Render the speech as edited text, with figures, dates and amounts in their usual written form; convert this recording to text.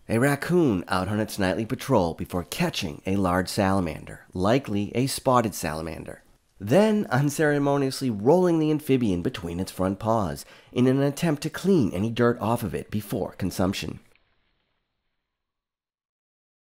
A raccoon out on its nightly patrol before catching a large salamander, likely a spotted salamander. Then unceremoniously rolling the amphibian between its front paws in an attempt to clean any dirt off of it before consumption.